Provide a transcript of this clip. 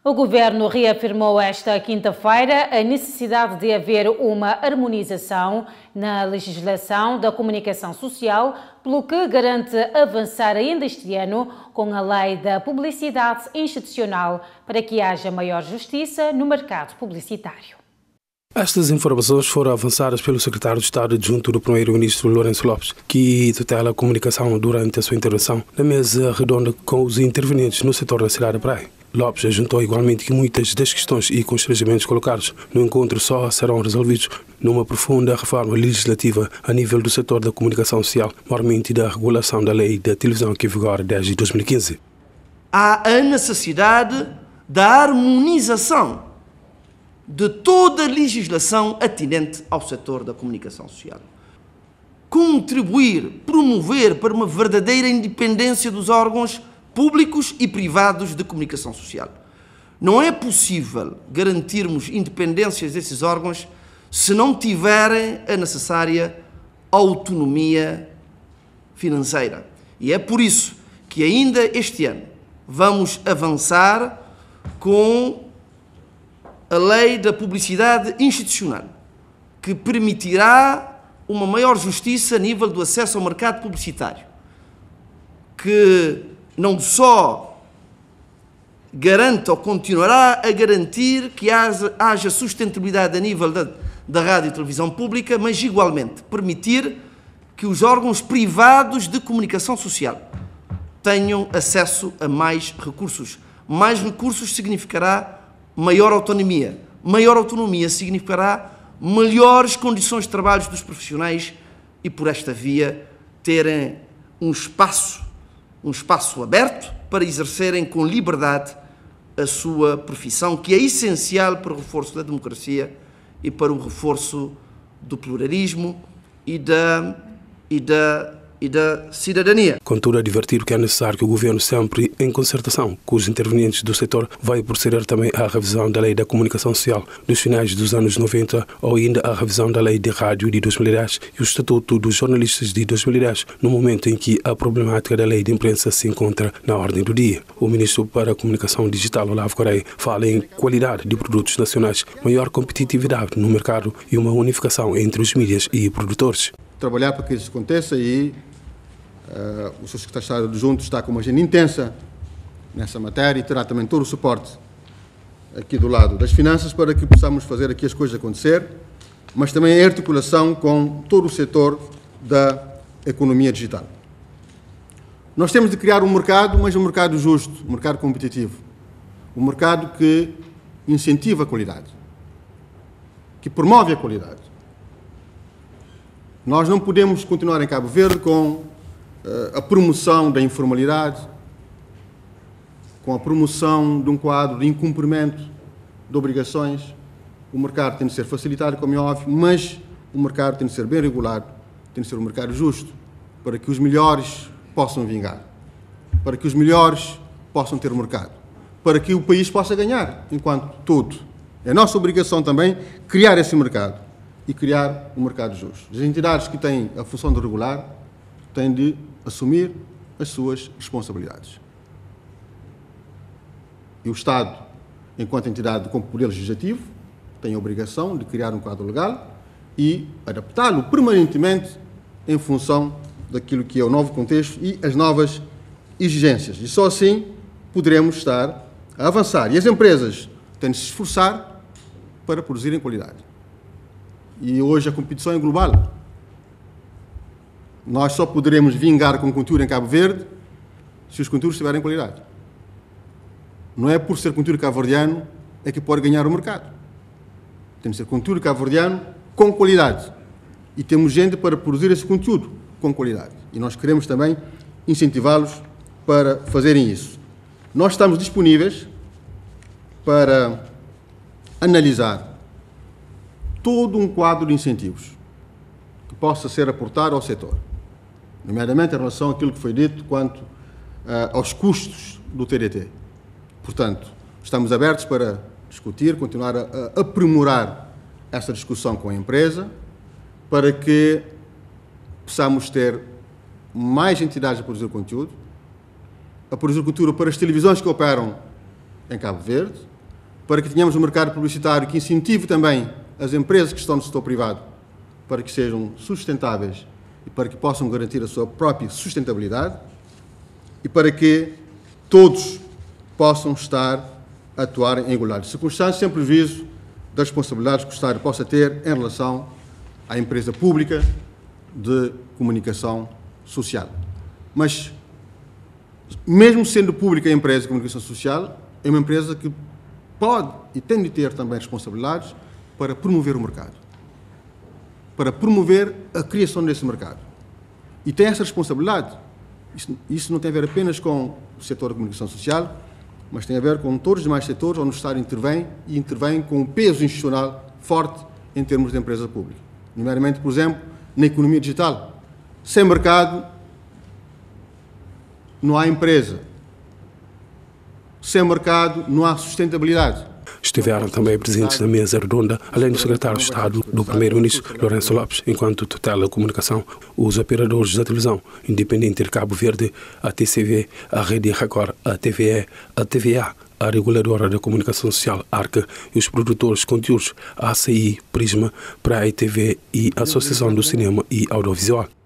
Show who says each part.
Speaker 1: O Governo reafirmou esta quinta-feira a necessidade de haver uma harmonização na legislação da comunicação social, pelo que garante avançar ainda este ano com a Lei da Publicidade Institucional para que haja maior justiça no mercado publicitário.
Speaker 2: Estas informações foram avançadas pelo secretário de Estado adjunto do primeiro-ministro Lourenço Lopes, que tutela a comunicação durante a sua intervenção na mesa redonda com os intervenientes no setor da cidade da Praia. Lopes ajuntou igualmente que muitas das questões e constrangimentos colocados no encontro só serão resolvidos numa profunda reforma legislativa a nível do setor da comunicação social, maiormente da regulação da lei da televisão que vigora desde 2015.
Speaker 3: Há a necessidade da harmonização de toda a legislação atinente ao setor da comunicação social. Contribuir, promover para uma verdadeira independência dos órgãos públicos e privados de comunicação social. Não é possível garantirmos independências desses órgãos se não tiverem a necessária autonomia financeira. E é por isso que ainda este ano vamos avançar com a Lei da Publicidade Institucional, que permitirá uma maior justiça a nível do acesso ao mercado publicitário, que não só garante ou continuará a garantir que haja sustentabilidade a nível da rádio e televisão pública, mas igualmente permitir que os órgãos privados de comunicação social tenham acesso a mais recursos. Mais recursos significará maior autonomia. Maior autonomia significará melhores condições de trabalho dos profissionais e, por esta via, terem um espaço aberto para exercerem com liberdade a sua profissão, que é essencial para o reforço da democracia e para o reforço do pluralismo e da cidadania.
Speaker 2: Contudo, advertir que é necessário que o Governo, sempre em concertação com os intervenientes do setor, vai proceder também à revisão da Lei da Comunicação Social dos finais dos anos 90 ou ainda à revisão da Lei de Rádio de 2010 e o Estatuto dos Jornalistas de 2010, no momento em que a problemática da Lei de Imprensa se encontra na ordem do dia. O Ministro para a Comunicação Digital, Olavo Correia, fala em qualidade de produtos nacionais, maior competitividade no mercado e uma unificação entre os mídias e produtores.
Speaker 4: Trabalhar para que isso aconteça e o Sr. Secretário de Estado adjunto está com uma agenda intensa nessa matéria e terá também todo o suporte aqui do lado das finanças para que possamos fazer aqui as coisas acontecer, mas também em articulação com todo o setor da economia digital. Nós temos de criar um mercado, mas um mercado justo, um mercado competitivo, um mercado que incentiva a qualidade, que promove a qualidade. Nós não podemos continuar em Cabo Verde com a promoção da informalidade, com a promoção de um quadro de incumprimento de obrigações. O mercado tem de ser facilitado, como é óbvio, mas o mercado tem de ser bem regulado, tem de ser um mercado justo, para que os melhores possam vingar, para que os melhores possam ter o mercado, para que o país possa ganhar enquanto todo. É nossa obrigação também criar esse mercado e criar um mercado justo. As entidades que têm a função de regular têm de assumir as suas responsabilidades. E o Estado, enquanto entidade com poder legislativo, tem a obrigação de criar um quadro legal e adaptá-lo permanentemente em função daquilo que é o novo contexto e as novas exigências. E só assim poderemos estar a avançar. E as empresas têm de se esforçar para produzirem qualidade. E hoje a competição é global. Nós só poderemos vingar com conteúdo em Cabo Verde se os conteúdos tiverem qualidade. Não é por ser conteúdo cabo-verdiano é que pode ganhar o mercado. Tem de ser conteúdo cabo-verdiano com qualidade. E temos gente para produzir esse conteúdo com qualidade. E nós queremos também incentivá-los para fazerem isso. Nós estamos disponíveis para analisar todo um quadro de incentivos que possa ser aportado ao setor, nomeadamente em relação àquilo que foi dito quanto aos custos do TDT. Portanto, estamos abertos para discutir, continuar a aprimorar essa discussão com a empresa, para que possamos ter mais entidades a produzir conteúdo para as televisões que operam em Cabo Verde, para que tenhamos um mercado publicitário que incentive também as empresas que estão no setor privado para que sejam sustentáveis e para que possam garantir a sua própria sustentabilidade e para que todos possam estar a atuar em igualdade de circunstâncias, sem prejuízo das responsabilidades que o Estado possa ter em relação à empresa pública de comunicação social. Mas, mesmo sendo pública a empresa de comunicação social, é uma empresa que pode e tem de ter também responsabilidades para promover o mercado, para promover a criação desse mercado. E tem essa responsabilidade. Isso não tem a ver apenas com o setor da comunicação social, mas tem a ver com todos os demais setores onde o Estado intervém e intervém com um peso institucional forte em termos de empresa pública. Nomeadamente, por exemplo, na economia digital. Sem mercado, não há empresa. Sem mercado, não há sustentabilidade.
Speaker 2: Estiveram também presentes na mesa redonda, além do secretário de Estado do Primeiro-Ministro, Lourenço Lopes, enquanto tutela a comunicação, os operadores da televisão independente de Cabo Verde, a TCV, a Rede Record, a TVE, a TVA, a reguladora da comunicação social, ARCA, e os produtores de conteúdos, a ACI, Prisma, Praia TV e a Associação do Cinema e Audiovisual.